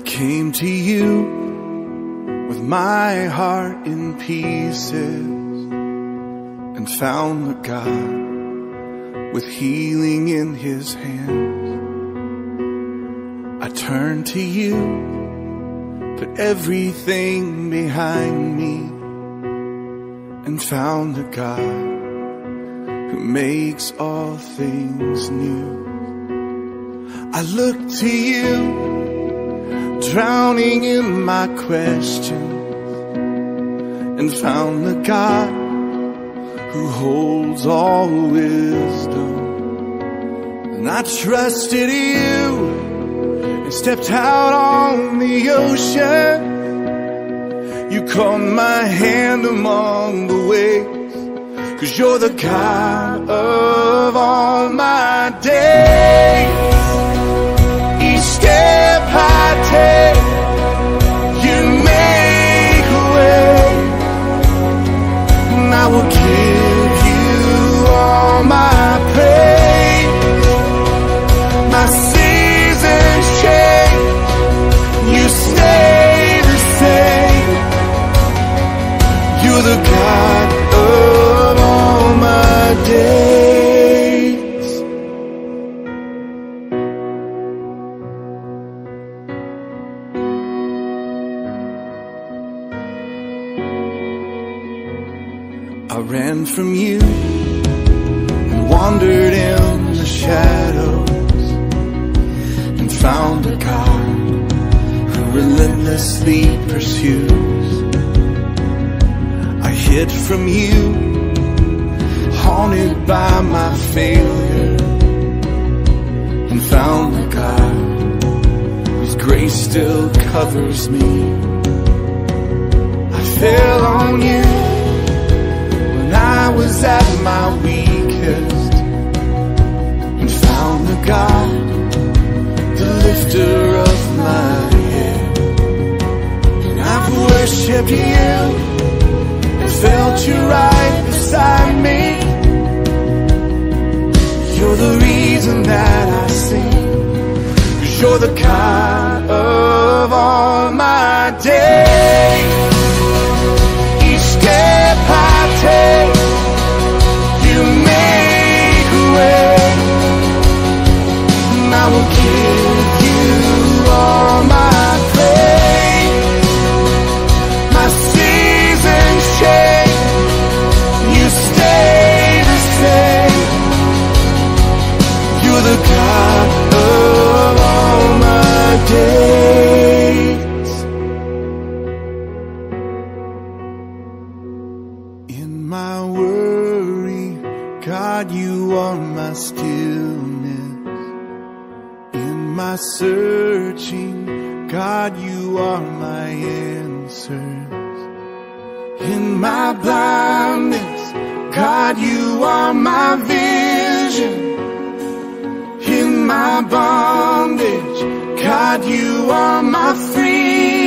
came to you with my heart in pieces and found the God with healing in his hands. I turned to you, put everything behind me, and found the God who makes all things new. I look to you, drowning in my questions, and found the God who holds all wisdom. And I trusted you and stepped out on the ocean. You caught my hand among the waves, 'cause you're the God of all my days. Each step I take, you make a way, and I will give you all my praise. My seasons change, you stay the same. You're the God of all my days. I ran from you and wandered in the shadows, and found a God who relentlessly pursues. I hid from you, haunted by my failure, and found a God whose grace still covers me. I fell on you when I was at my weakest, and found the God, the lifter of my head. And I've worshipped you and felt you right beside me. You're the reason that I sing, 'cause you're the God of all my days. Each step I take, you make a way, and I will give you all my praise. My seasons change, you stay the same. You're the God of all my days. In my worry, God, you are my stillness. In my searching, God, you are my answers. In my blindness, God, you are my vision. In my bondage, God, you are my freedom.